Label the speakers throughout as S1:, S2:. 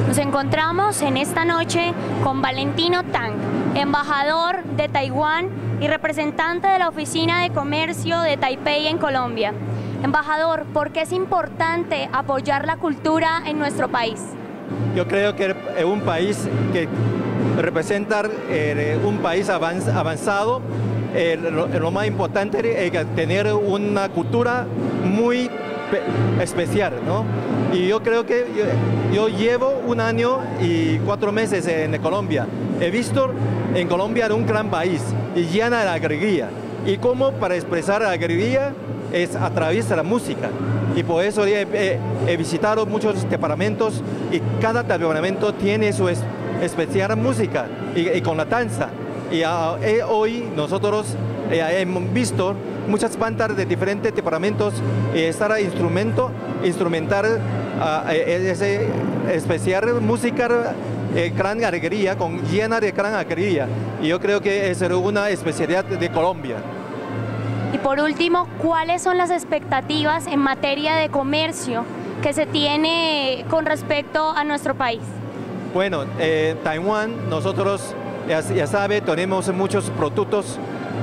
S1: Nos encontramos en esta noche con Valentino Tang, embajador de Taiwán y representante de la Oficina de Comercio de Taipei en Colombia. Embajador, ¿por qué es importante apoyar la cultura en nuestro país?
S2: Yo creo que es un país que representa un país avanzado. Lo más importante es tener una cultura muy especial, ¿no? Y yo creo que yo llevo 1 año y 4 meses en Colombia. He visto en Colombia un gran país y llena de alegría. Y cómo para expresar la alegría es a través de la música. Y por eso he visitado muchos departamentos y cada departamento tiene su especial música y con la danza. Y hoy nosotros hemos visto muchas bandas de diferentes departamentos estar instrumentar ese especial música gran alegría, llena de gran alegría. Y yo creo que es una especialidad de Colombia.
S1: Y por último, ¿cuáles son las expectativas en materia de comercio que se tiene con respecto a nuestro país?
S2: Bueno, Taiwán, nosotros ya sabe, tenemos muchos productos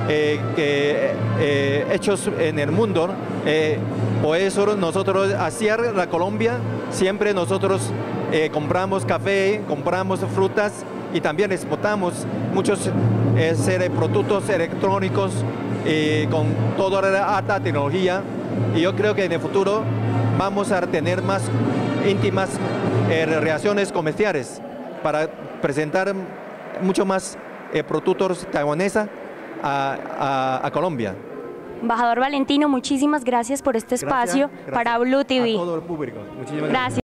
S2: hechos en el mundo. Por eso nosotros hacia la Colombia siempre nosotros compramos café, compramos frutas y también exportamos muchos productos electrónicos con toda la alta tecnología. Y yo creo que en el futuro vamos a tener más íntimas relaciones comerciales para presentar mucho más productos taiwaneses a Colombia.
S1: Embajador Valentino, muchísimas gracias por este espacio para Blue TV.
S2: A todo el público. Muchísimas
S1: gracias.